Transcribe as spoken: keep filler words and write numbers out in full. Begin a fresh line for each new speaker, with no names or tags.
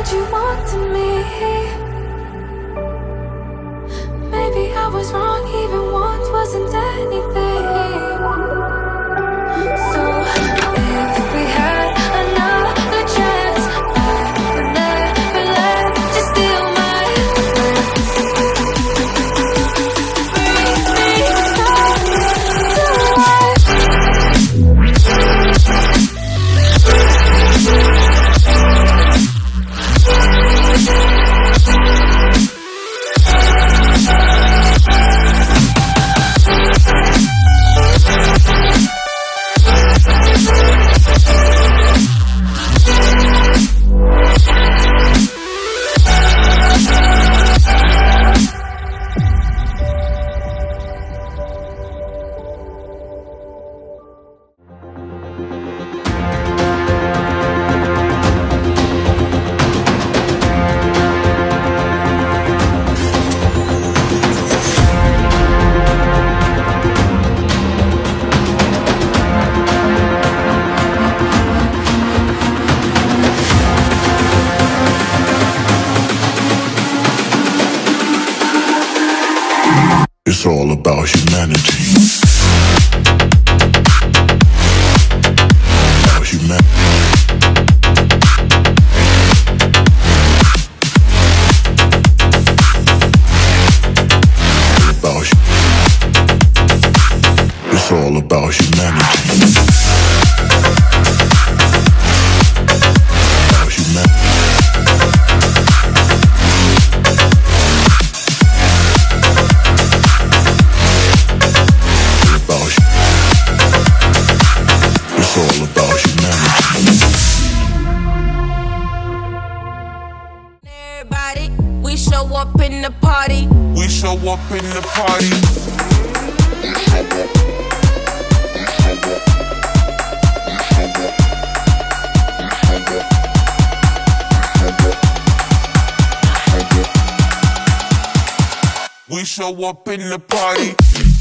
said you wanted me. Maybe I was wrong, even once wasn't anything. So if we had another chance, I would never let you steal my breath. Bring me back to life.
It's all about humanity. About humanity. About hu- It's all about humanity. About humanity. It's all about humanity.
Everybody, we show up in the party.
We show up in the party. We show up in the party.